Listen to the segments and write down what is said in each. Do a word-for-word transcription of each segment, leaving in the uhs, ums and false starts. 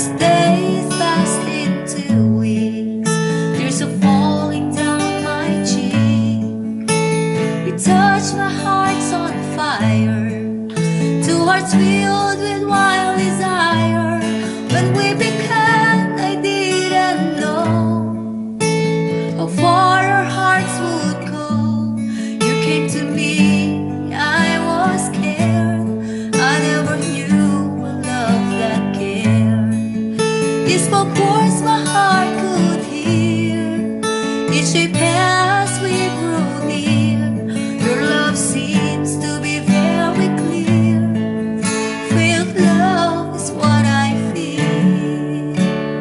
As days passed into weeks, tears are falling down my cheek. You touch my heart's on fire, two hearts filled with wild desire. When we began, I didn't know how far our hearts would go. You came to me, I was scared. I never knew a love that cared. You spoke words my heart could hear. Each day passed, we grew near. Your love seems to be very clear. Filled love is what I feel.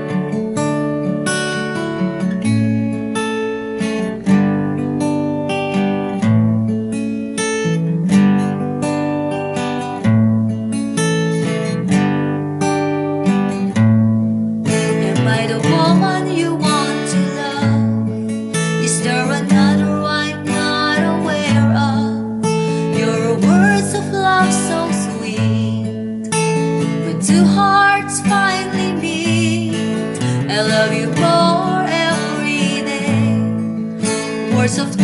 Am I the woman you want to love? Is there another I'm not aware of? Your words of love so sweet, when two hearts finally meet. I love you more every day. Words of